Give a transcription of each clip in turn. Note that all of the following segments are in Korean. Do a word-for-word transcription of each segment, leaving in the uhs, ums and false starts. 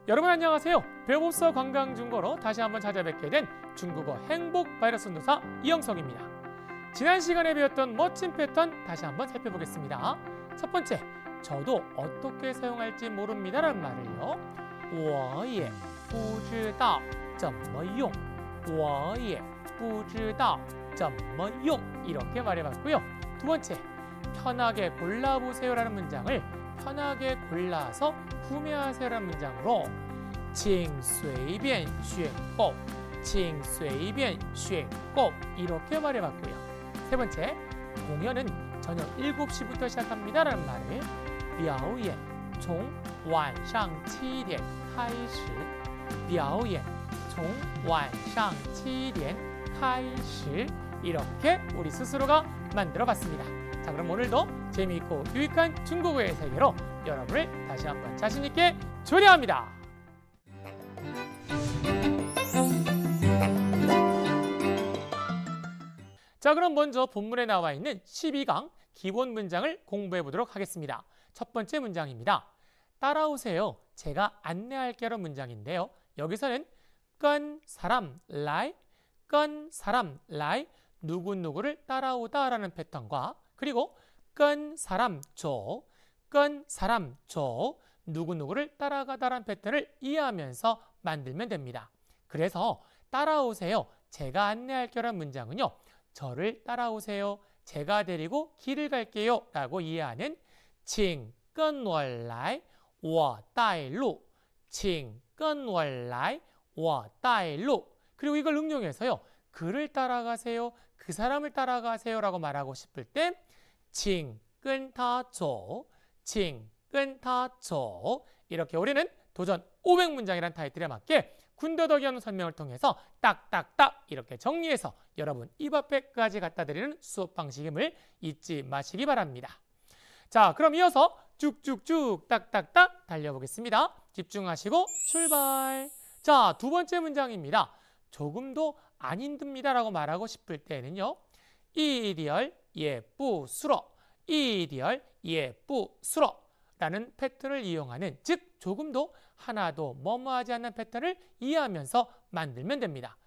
여러분 안녕하세요. 배움없어 관광중고로 다시 한번 찾아뵙게 된 중국어 행복 바이러스 누사 이영석입니다. 지난 시간에 배웠던 멋진 패턴 다시 한번 살펴보겠습니다. 첫 번째, 저도 어떻게 사용할지 모릅니다라는 말을요. 我也不知道怎么用我也不知道怎么用 이렇게 말해봤고요. 두 번째, 편하게 골라보세요라는 문장을 편하게 골라서 구매하세요라는 문장으로 请随便选购请随便选购 이렇게 말해봤고요. 세 번째, 공연은 저녁 일곱 시부터 시작합니다라는 말을 表演从晚上七点开始表演从晚上七点开始 이렇게 우리 스스로가 만들어봤습니다. 자, 그럼 오늘도 재미있고 유익한 중국어의 세계로 여러분을 다시 한번 자신있게 초대합니다. 자, 그럼 먼저 본문에 나와 있는 십이 강 기본 문장을 공부해 보도록 하겠습니다. 첫 번째 문장입니다. 따라오세요. 제가 안내할게요 문장인데요. 여기서는 跟 사람,来, 跟 사람, 来, 누구누구를 따라오다 라는 패턴과 그리고 跟 사람, 조, 跟 사람, 조, 누구누구를 따라가다 라는 패턴을 이해하면서 만들면 됩니다. 그래서 따라오세요. 제가 안내할게요 라는 문장은요. 저를 따라오세요. 제가 데리고 길을 갈게요 라고 이해하는 请跟我来我带路请跟我来我带路 그리고 이걸 응용해서요. 그를 따라가세요. 그 사람을 따라가세요 라고 말하고 싶을 때 请跟他走请跟他走 이렇게 우리는 도전 오백 문장이라는 타이틀에 맞게 군더더기 없는 설명을 통해서 딱딱딱 이렇게 정리해서 여러분 입 앞에까지 갖다 드리는 수업 방식임을 잊지 마시기 바랍니다. 자, 그럼 이어서 쭉쭉쭉 딱딱딱 달려보겠습니다. 집중하시고 출발! 자, 두 번째 문장입니다. 조금도 안 힘듭니다 라고 말하고 싶을 때는요. 一点也不舒服一点也不舒服 라는 패턴을 이용하는, 즉 조금도 하나도 뭐뭐하지 않는 패턴을 이해하면서 만들면 됩니다.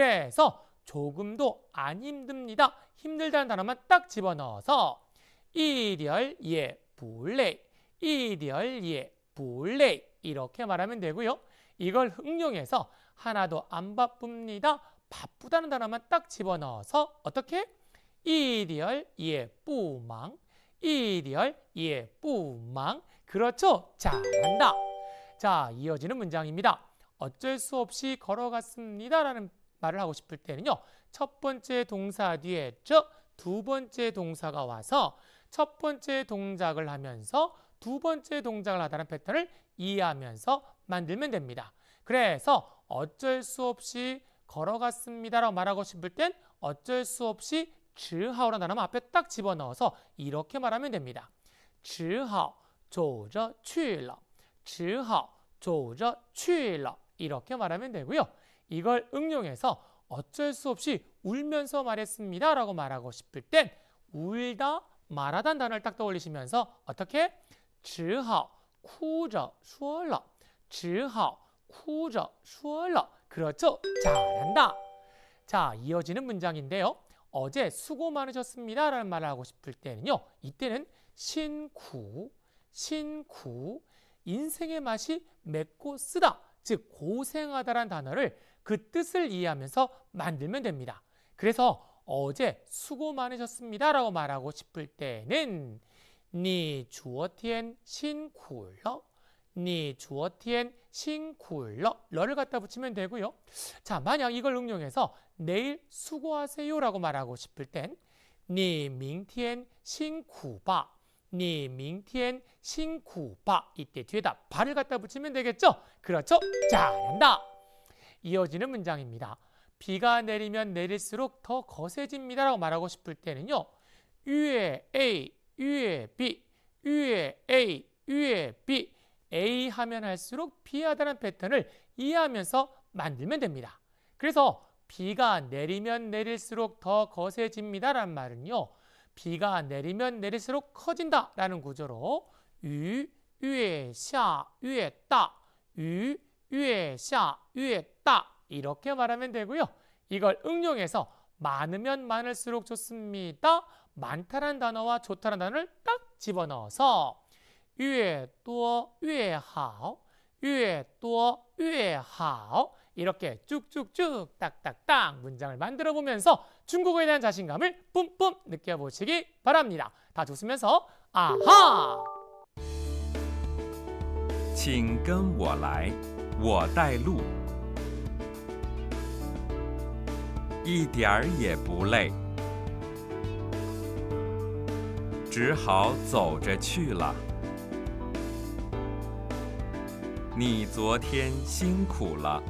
그래서 조금도 안 힘듭니다. 힘들다는 단어만 딱 집어넣어서 一点也不累一点也不累 이렇게 말하면 되고요. 이걸 응용해서 하나도 안 바쁩니다. 바쁘다는 단어만 딱 집어넣어서 어떻게? 一点也不忙一点也不忙 그렇죠? 잘한다. 자, 이어지는 문장입니다. 어쩔 수 없이 걸어갔습니다 라는 말을 하고 싶을 때는요. 첫 번째 동사 뒤에 저 두 번째 동사가 와서 첫 번째 동작을 하면서 두 번째 동작을 하다는 패턴을 이해하면서 만들면 됩니다. 그래서 어쩔 수 없이 걸어갔습니다 라고 말하고 싶을 땐 어쩔 수 없이 只好라는 단어 앞에 딱 집어넣어서 이렇게 말하면 됩니다. 只好走着去了只好走着去了 이렇게 말하면 되고요. 이걸 응용해서 어쩔 수 없이 울면서 말했습니다 라고 말하고 싶을 땐 울다 말하다는 단어를 딱 떠올리시면서 어떻게? 只好哭着说了只好哭着说了 그렇죠? 잘한다. 자, 이어지는 문장인데요. 어제 수고 많으셨습니다 라는 말을 하고 싶을 때는요. 이때는 신쿠, 신쿠, 인생의 맛이 맵고 쓰다, 즉 고생하다라는 단어를 그 뜻을 이해하면서 만들면 됩니다. 그래서 어제 수고 많으셨습니다 라고 말하고 싶을 때는 你昨天辛苦了你昨天辛苦了 러를 갖다 붙이면 되고요. 자, 만약 이걸 응용해서 내일 수고하세요 라고 말하고 싶을 땐 你明天辛苦吧你明天辛苦吧 이때 뒤에다 바를 갖다 붙이면 되겠죠? 그렇죠? 잘한다. 이어지는 문장입니다. 비가 내리면 내릴수록 더 거세집니다 라고 말하고 싶을 때는요. 越 A, 越 B, 越 A, 越 B A 하면 할수록 B 하다는 패턴을 이해하면서 만들면 됩니다. 그래서 비가 내리면 내릴수록 더 거세집니다 라는 말은요. 비가 내리면 내릴수록 커진다 라는 구조로 雨越下越大雨越下越大 이렇게 말하면 되고요. 이걸 응용해서 많으면 많을수록 좋습니다. 많다란 단어와 좋다란 단어를 딱 집어넣어서 越多越好越多越好 이렇게 쭉쭉쭉 딱딱딱 문장을 만들어 보면서 중국어에 대한 자신감을 뿜뿜 느껴보시기 바랍니다. 다 웃으면서 아하! 请跟我来，我带路，一点儿也不累，只好走着去了。你昨天辛苦了。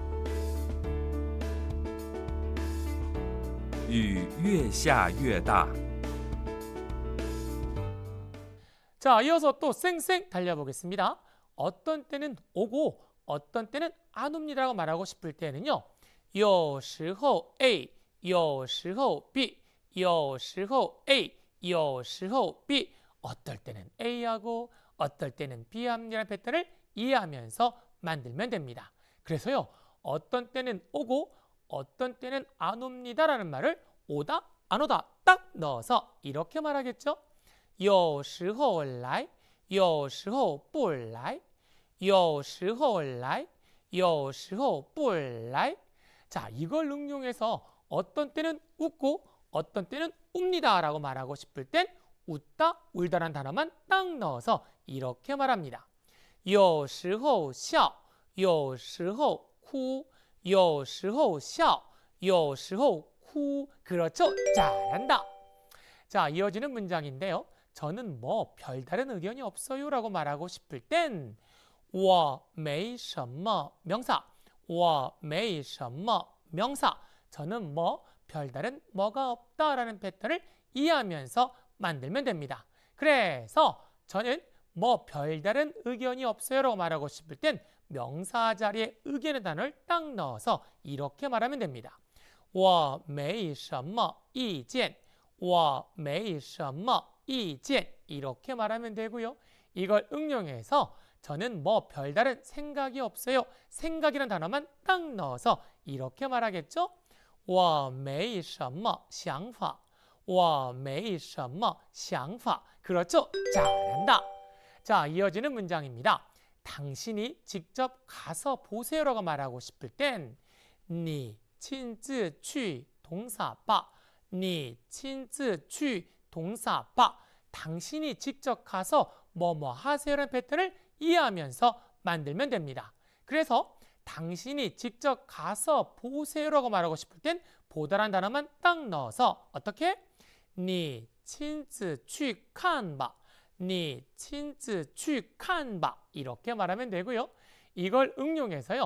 雨越下越大。 자, 이어서 또 쌩쌩 달려보겠습니다. 어떤 때는 오고 어떤 때는 안 옵니다라고 말하고 싶을 때는요. 有时候 A, 有时候 B, 有时候 A, 有时候 B. 어떨 때는 A하고 어떨 때는 B합니다라는 패턴을 이해하면서 만들면 됩니다. 그래서요. 어떤 때는 오고 어떤 때는 안 옵니다라는 말을 오다, 안 오다 딱 넣어서 이렇게 말하겠죠. 有时候来有时候不来有时候来有时候不来 자, 이걸 응용해서 어떤 때는 웃고 어떤 때는 웁니다 라고 말하고 싶을 땐 웃다, 울다라는 단어만 딱 넣어서 이렇게 말합니다. 有时候笑有时候哭有时候笑有时候哭 그렇죠? 잘한다. 자, 이어지는 문장인데요. 저는 뭐 별다른 의견이 없어요 라고 말하고 싶을 땐 我没什么 명사 我没什么 명사 저는 뭐 별다른 뭐가 없다라는 패턴을 이해하면서 만들면 됩니다. 그래서 저는 뭐 별다른 의견이 없어요 라고 말하고 싶을 땐 명사 자리에 의견의 단어를 딱 넣어서 이렇게 말하면 됩니다. 我没什么意见我没什么意见 이렇게 말하면 되고요. 이걸 응용해서 저는 뭐 별다른 생각이 없어요. 생각이라는 단어만 딱 넣어서 이렇게 말하겠죠. 我没什么想法我没什么想法 그렇죠? 잘한다. 자, 이어지는 문장입니다. 당신이 직접 가서 보세요라고 말하고 싶을 땐 你亲自去 동사 바 你亲自去 동사 바 당신이 직접 가서 뭐뭐 하세요라는 패턴을 이해하면서 만들면 됩니다. 그래서 당신이 직접 가서 보세요라고 말하고 싶을 땐 보다란 단어만 딱 넣어서 어떻게? 你亲自去看吧你亲自去看吧 이렇게 말하면 되고요. 이걸 응용해서요.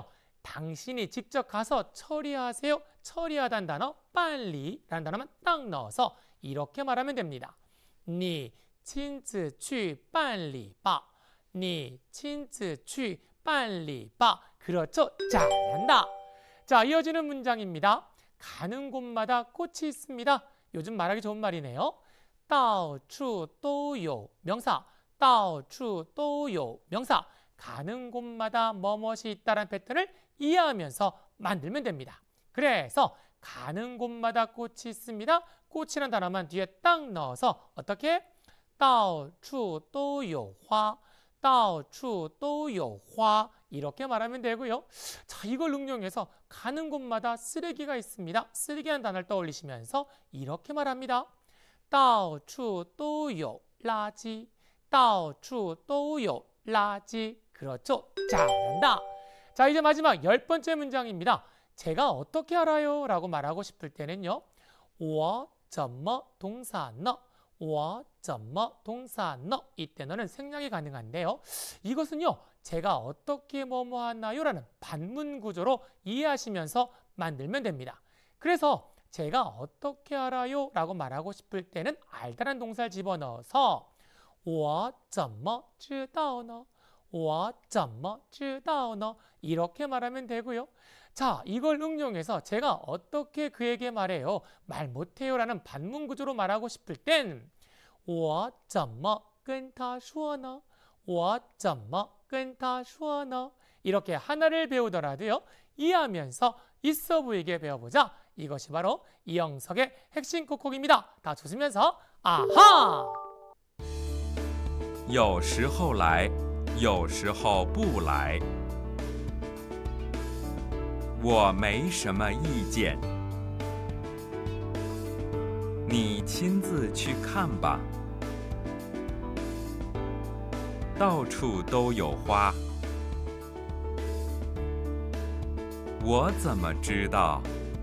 당신이 직접 가서 처리하세요. 처리하다는 단어 빨리라는 단어만 딱 넣어서 이렇게 말하면 됩니다. 你亲自去办理吧你亲自去办理吧 그렇죠? 잘한다. 자, 이어지는 문장입니다. 가는 곳마다 꽃이 있습니다. 요즘 말하기 좋은 말이네요. 到处都有 명사 到处都有 명사 가는 곳마다 뭐뭇이 있다는 패턴을 이해하면서 만들면 됩니다. 그래서 가는 곳마다 꽃이 있습니다. 꽃이라는 단어만 뒤에 딱 넣어서 어떻게? 到处都有花到处都有花 이렇게 말하면 되고요. 자, 이걸 응용해서 가는 곳마다 쓰레기가 있습니다. 쓰레기라는 단어를 떠올리시면서 이렇게 말합니다. 到处都有垃圾到处都有垃圾 그렇죠? 잘한다. 자, 이제 마지막 열 번째 문장입니다. 제가 어떻게 알아요? 라고 말하고 싶을 때는요. 我怎么 동사 너 我怎么 동사 너 이때 너는 생략이 가능한데요. 이것은요. 제가 어떻게 뭐뭐 하나요? 라는 반문 구조로 이해하시면서 만들면 됩니다. 그래서 제가 어떻게 알아요? 라고 말하고 싶을 때는 알다란 동사를 집어넣어서 我怎么知道呢我怎么知道呢 이렇게 말하면 되고요. 자, 이걸 응용해서 제가 어떻게 그에게 말해요? 말 못해요 라는 반문 구조로 말하고 싶을 땐 我怎么跟他说呢我怎么跟他说呢 이렇게 하나를 배우더라도요. 이해하면서 있어 보이게 배워보자. 이것이 바로 이영석의 핵심 콕콕입니다. 다 웃으면서 아하! 有时候来，有时候不来。我没什么意见，你亲自去看吧。到处都有花，我怎么知道？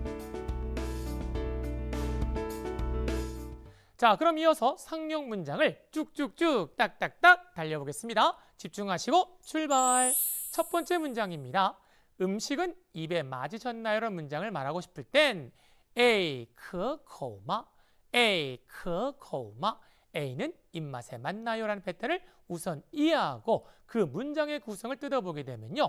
자, 그럼 이어서 상용 문장을 쭉쭉쭉 딱딱딱 달려보겠습니다. 집중하시고 출발! 첫 번째 문장입니다. 음식은 입에 맞으셨나요? 라는 문장을 말하고 싶을 땐 A, 可口吗? A, 可口吗? A는 입맛에 맞나요? 라는 패턴을 우선 이해하고 그 문장의 구성을 뜯어보게 되면요.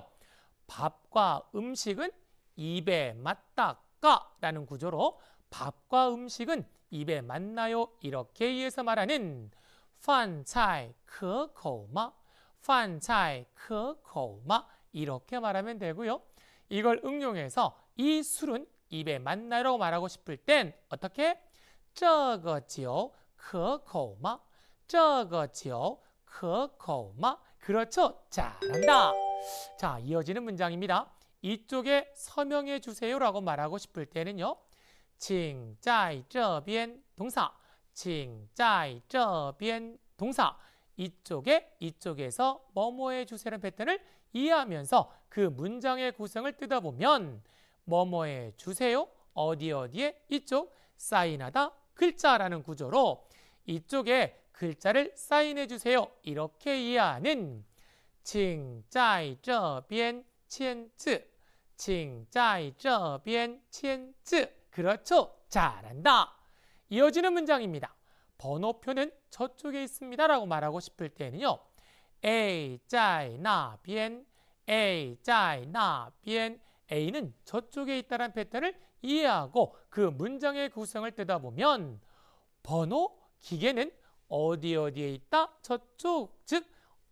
밥과 음식은 입에 맞다까 라는 구조로 밥과 음식은 입에 맞나요? 이렇게 이해해서 말하는 饭菜可口吗? 饭菜可口吗? 이렇게 말하면 되고요. 이걸 응용해서 이 술은 입에 맞나요? 라고 말하고 싶을 땐 어떻게? 这个酒可口吗? 这个酒可口吗? 그렇죠? 잘한다. 자, 이어지는 문장입니다. 이쪽에 서명해 주세요라고 말하고 싶을 때는요. 请在这边 동사, 请在这边 동사. 이쪽에 이쪽에서 뭐뭐 해주세요라는 패턴을 이해하면서 그 문장의 구성을 뜯어보면 뭐뭐 해주세요, 어디 어디에 이쪽, 사인하다, 글자라는 구조로 이쪽에 글자를 사인해 주세요. 이렇게 이해하는 请在这边签字请在这边签字 그렇죠? 잘한다. 이어지는 문장입니다. 번호표는 저쪽에 있습니다 라고 말하고 싶을 때는요. A 在那边 A 在那边 A는 저쪽에 있다는 패턴을 이해하고 그 문장의 구성을 뜯어보면 번호 기계는 어디 어디에 있다? 저쪽, 즉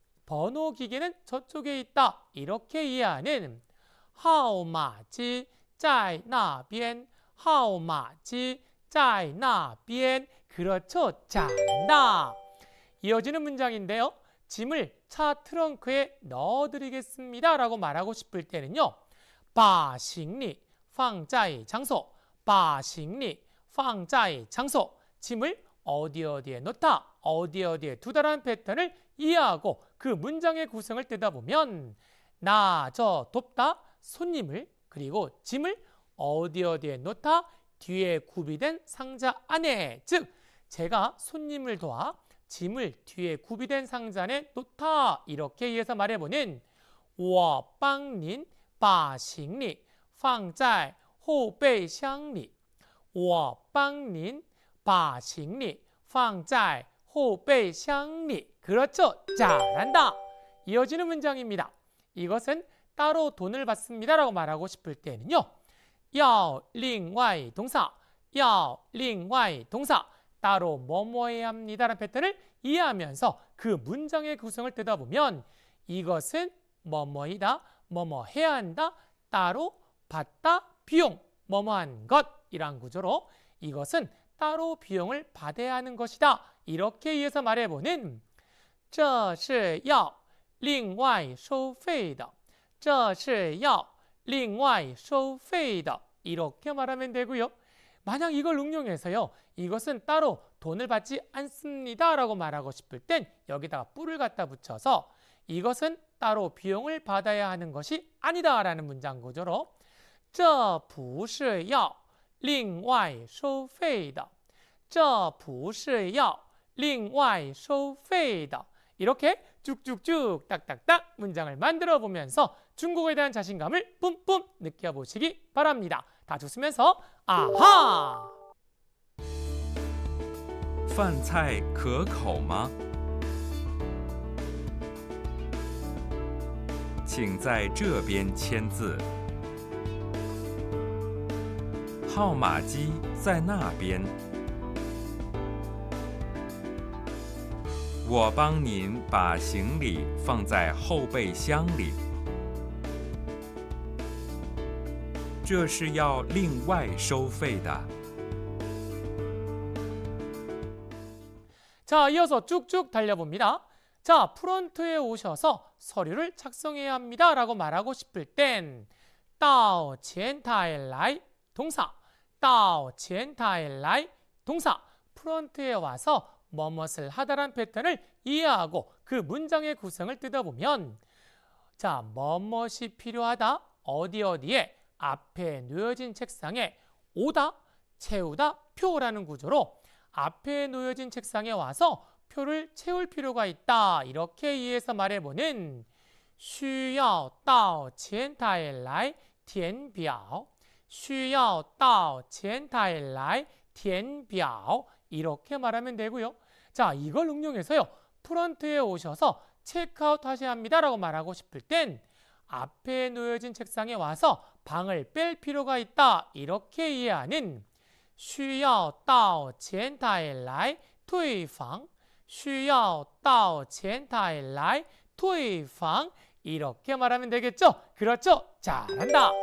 번호 기계는 저쪽에 있다. 이렇게 이해하는 号码机在那边 号码机在那边 그렇죠? 잘한다. 이어지는 문장인데요. 짐을 차 트렁크에 넣어드리겠습니다 라고 말하고 싶을 때는요. 把行李放在场所把行李放在场所 짐을 어디 어디에 놓다, 어디 어디에 두다라는 패턴을 이해하고 그 문장의 구성을 뜯어보면 나, 저, 돕다, 손님을 그리고 짐을 어디 어디에 놓다, 뒤에 구비된 상자 안에, 즉 제가 손님을 도와 짐을 뒤에 구비된 상자 안에 놓다 이렇게 이해해서 말해보는 我帮您把行李放在后备箱里我帮您把行李放在后备箱里 그렇죠? 잘한다. 이어지는 문장입니다. 이것은 따로 돈을 받습니다 라고 말하고 싶을 때는요. 要另外 동사, 要另外 동사, 따로 뭐뭐 해야 합니다 라는 패턴을 이해하면서 그 문장의 구성을 뜯어보면 이것은 뭐뭐이다, 뭐뭐 해야 한다, 따로 받다, 비용, 뭐뭐한 것이란 구조로 이것은 따로 비용을 받아야 하는 것이다. 이렇게 이해해서 말해보는 这是要另外收费的这是要另外收费的 이렇게 말하면 되고요. 만약 이걸 응용해서요. 이것은 따로 돈을 받지 않습니다 라고 말하고 싶을 땐 여기다가 뿔을 갖다 붙여서 이것은 따로 비용을 받아야 하는 것이 아니다 라는 문장 구조로 这不是要另外收费的这不是要另外收费的 이렇게 쭉쭉쭉 딱딱딱 문장을 만들어 보면서 중국어에 대한 자신감을 뿜뿜 느껴보시기 바랍니다. 다 좋으면서 아하! 饭菜可口吗？请在这边签字。号码机在那边。我帮您把行李放在后备箱里。 这是要另外收费的。 자, 이어서 쭉쭉 달려봅니다. 자, 프론트에 오셔서 서류를 작성해야 합니다 라고 말하고 싶을 땐到前台来 동사, 到前台来 동사, 프론트에 와서 뭐뭇을 하다란 패턴을 이해하고 그 문장의 구성을 뜯어보면 자, 뭐뭇이 필요하다, 어디 어디에 앞에 놓여진 책상에 오다, 채우다, 표라는 구조로 앞에 놓여진 책상에 와서 표를 채울 필요가 있다. 이렇게 이해해서 말해보는 需要到前台来填表需要到前台来填表 이렇게 말하면 되고요. 자, 이걸 응용해서요. 프런트에 오셔서 체크아웃 하셔야 합니다 라고 말하고 싶을 땐 앞에 놓여진 책상에 와서 방을 뺄 필요가 있다. 이렇게 이해하는 需要到前台来退房需要到前台来退房 이렇게 말하면 되겠죠? 그렇죠? 잘한다.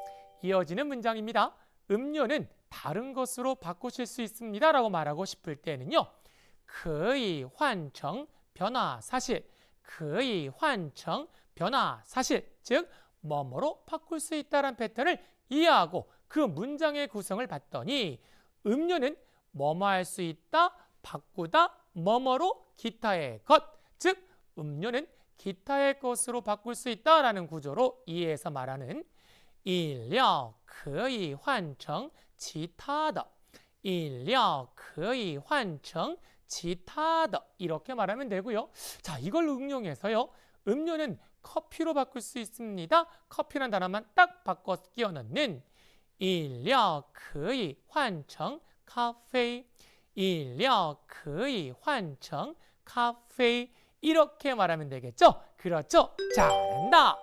이어지는 문장입니다. 음료는 다른 것으로 바꾸실 수 있습니다 라고 말하고 싶을 때는요. 可以换成 변화 사실 可以换成 변화 사실 즉 뭐뭐로 바꿀 수 있다는 패턴을 이해하고 그 문장의 구성을 봤더니 음료는 뭐뭐 할 수 있다, 바꾸다, 뭐뭐로 기타의 것, 즉 음료는 기타의 것으로 바꿀 수 있다라는 구조로 이해해서 말하는 饮料可以换成其他的饮料可以换成其他的 이렇게 말하면 되고요. 자, 이걸 응용해서요. 음료는 커피로 바꿀 수 있습니다. 커피란 단어만 딱 바꿔 끼워 넣는 饮料可以换成咖啡饮料可以换成咖啡 이렇게 말하면 되겠죠? 그렇죠? 잘한다.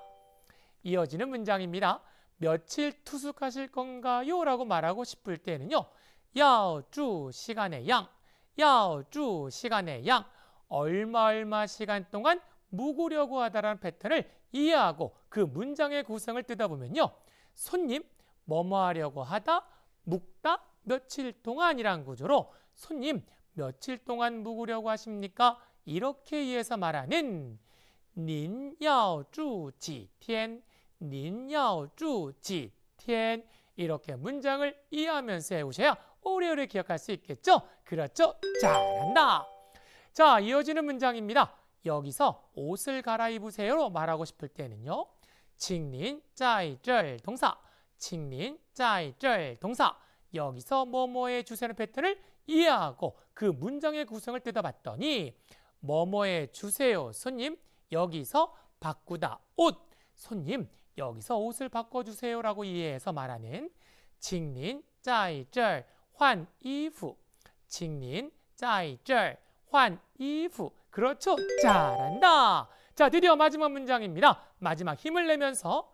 이어지는 문장입니다. 며칠 투숙하실 건가요? 라고 말하고 싶을 때는요. 要住 시간의 양, 要住 시간의 양, 얼마 얼마 시간 동안 묵으려고 하다라는 패턴을 이해하고 그 문장의 구성을 뜯어보면요. 손님, 뭐뭐 하려고 하다, 묵다, 며칠 동안이란 구조로 손님, 며칠 동안 묵으려고 하십니까? 이렇게 이해해서 말하는 您要住几天您要住几天 이렇게 문장을 이해하면서 해오셔야 오래오래 기억할 수 있겠죠? 그렇죠? 잘한다. 자, 이어지는 문장입니다. 여기서 옷을 갈아입으세요로 말하고 싶을 때는요. 请您在这儿 동사, 请您在这儿 동사. 여기서 뭐뭐해 주세요 패턴을 이해하고 그 문장의 구성을 뜯어봤더니 뭐뭐해 주세요 손님, 여기서 바꾸다 옷, 손님 여기서 옷을 바꿔주세요 라고 이해해서 말하는 请您在这儿换衣服请您在这儿换衣服 그렇죠? 잘한다. 자, 드디어 마지막 문장입니다. 마지막 힘을 내면서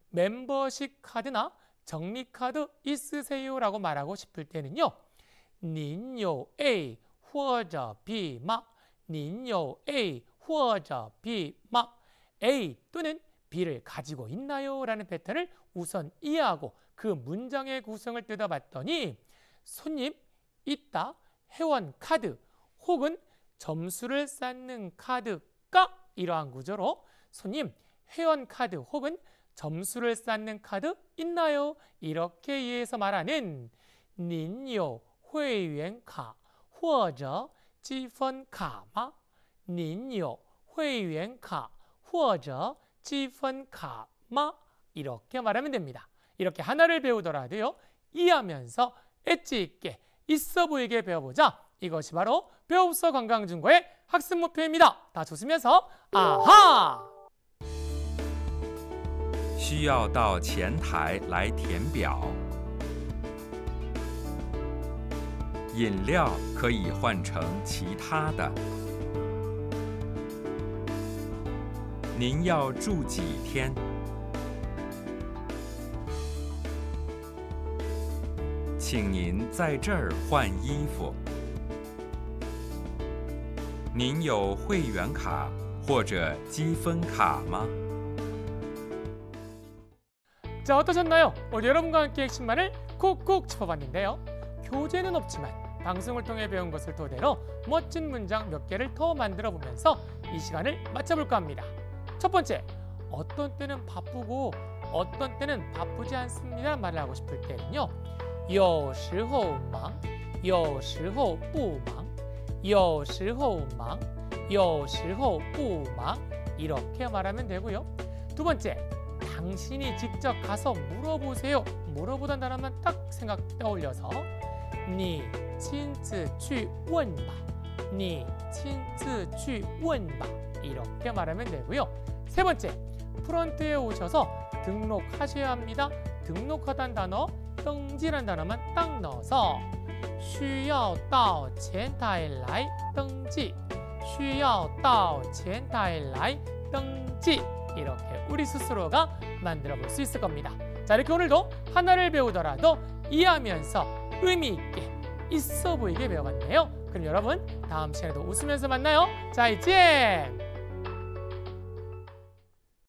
멤버십 카드나 정리카드 있으세요 라고 말하고 싶을 때는요. 您有 A 或者 B 吗您有 A 或者 B 吗 A 또는 B를 가지고 있나요? 라는 패턴을 우선 이해하고 그 문장의 구성을 뜯어봤더니 손님, 있다, 회원 카드 혹은 점수를 쌓는 카드가 이러한 구조로 손님, 회원 카드 혹은 점수를 쌓는 카드 있나요? 이렇게 이해해서 말하는 您有会员卡或者积分卡吗您有会员卡或者积分卡吗 이렇게 말하면 됩니다. 이렇게 하나를 배우더라도요. 이해하면서 엣지 있게 있어 보이게 배워보자. 이것이 바로 배움서 관광중고의 학습 목표입니다. 다 좋으면서 아하! 需要到前台来填表。饮料可以换成其他的。您要住几天？请您在这儿换衣服。您有会员卡或者积分卡吗？ 자, 어떠셨나요? 오늘 여러분과 함께 핵심만을 콕콕 짚어봤는데요. 교재는 없지만 방송을 통해 배운 것을 토대로 멋진 문장 몇 개를 더 만들어 보면서 이 시간을 마쳐볼까 합니다. 첫 번째, 어떤 때는 바쁘고 어떤 때는 바쁘지 않습니다 말을 하고 싶을 때는요. 有时候忙有时候不忙有时候忙有时候不忙 이렇게 말하면 되고요. 두 번째, 당신이 직접 가서 물어보세요. 물어보단 단어만 딱 생각 떠올려서 你亲自去问吧你亲自去问吧 이렇게 말하면 되고요. 세 번째, 프런트에 오셔서 등록하셔야 합니다. 등록하다는 단어, 登记라는 단어만 딱 넣어서 需要到前台来登记需要到前台来登记 이렇게 우리 스스로가 만들어 볼 수 있을 겁니다. 자, 이렇게 오늘도 하나를 배우더라도 이해하면서 의미 있게 있어 보이게 배워봤네요. 그럼 여러분 다음 시간에도 웃으면서 만나요. 자, 이제